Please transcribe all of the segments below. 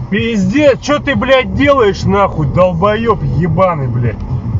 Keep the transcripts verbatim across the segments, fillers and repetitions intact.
Пиздец, что ты, блядь, делаешь, нахуй, долбоеб ебаный, блядь.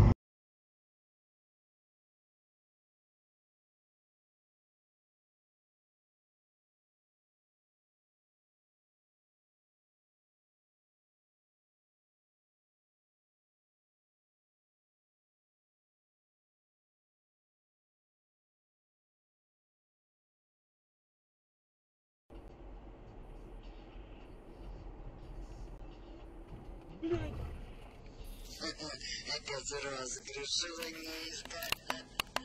Опять разгрешила неизданно.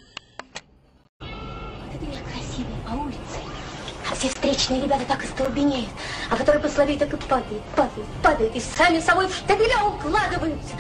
Вот это я красивая по улице. А все встречные ребята так и столбенеют. А который послабее, так и падает, падает, падает. И сами собой в штабеля укладываются.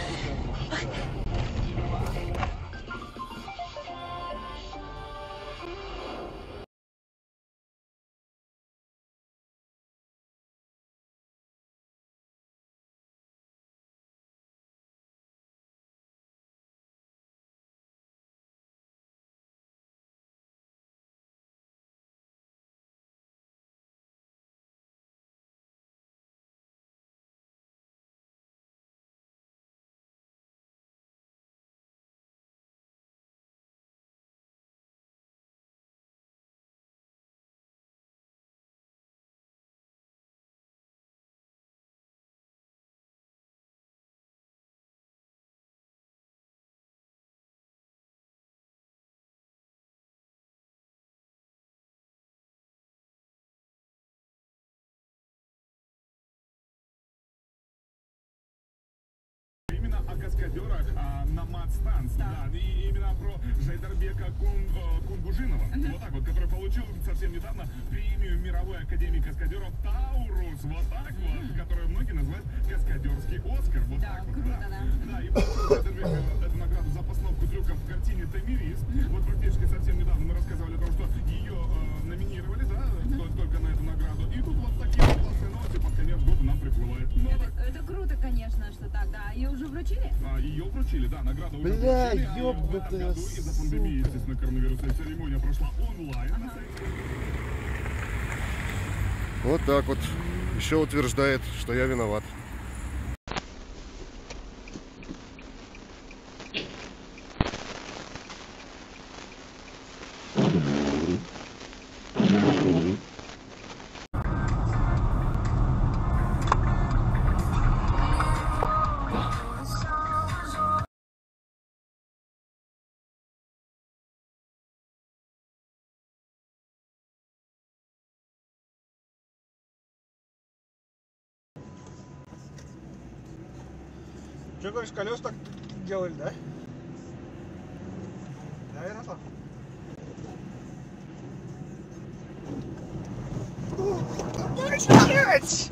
О каскадерах а, на матстанции, да. да, и именно про Жайдарбека Кун, э, Кунгужинова, uh-huh. вот так вот, который получил совсем недавно премию мировой академии каскадеров Таурус, вот так uh-huh. вот, которую многие называют каскадерский Оскар, вот да, так вот, круто, да. Да. да, и получил Жайдарбек эту награду за постановку трюков в картине «Тамирис», uh-huh. вот практически совсем недавно мы рассказывали о том, что ее э, номинировали, да, uh-huh. только на эту награду, и тут вот такие классные новости под конец года нам приплывают. Ну, это, это круто, конечно, что так, да, ее уже вручили? А, ее вручили, да, награду уже Бля, вручили, а ёб, в этом году из-за пандемии, естественно, коронавируса, церемония прошла онлайн. Ага. Вот так вот. Еще утверждает, что я виноват. Что, говоришь, колес так делали, да? Наверное, так. Блять!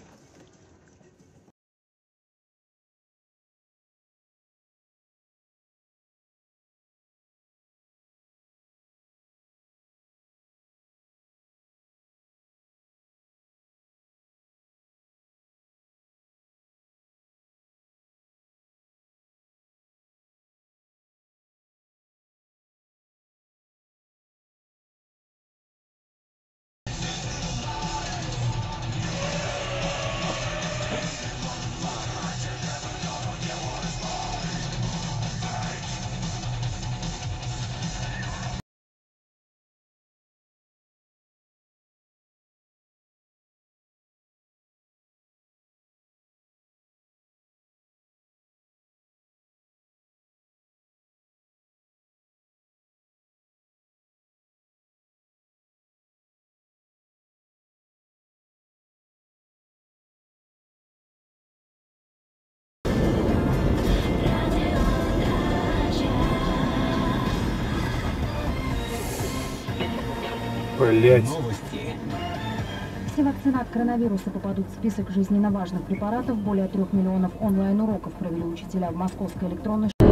Блять. Все вакцины от коронавируса попадут в список жизненно важных препаратов. Более трех миллионов онлайн-уроков провели учителя в московской электронной школе.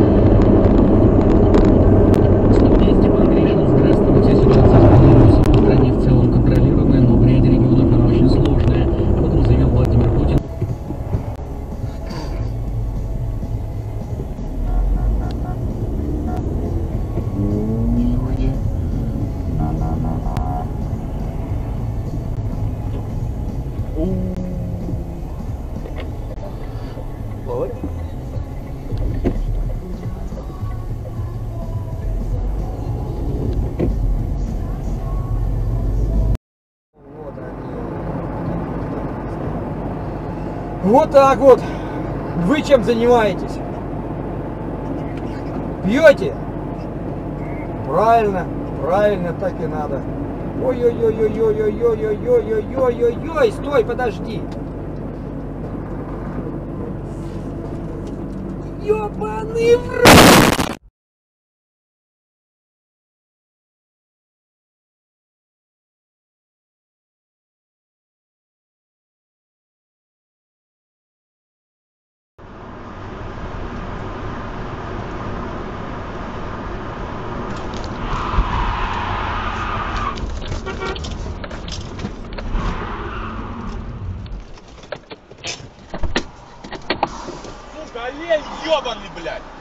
Здравствуйте. Ситуация с коронавирусом в стране в целом контролируемая, но в ряде регионов она очень сложная. Об этом заявил Владимир Путин. Вот так вот. Вы чем занимаетесь? Пьете? Правильно, правильно, так и надо. Ой-ой-ой-ой-ой-ой-ой-ой-ой-ой-ой-ой, стой, подожди. Ёбаный в рот! Сука, олень ёбаный, блядь!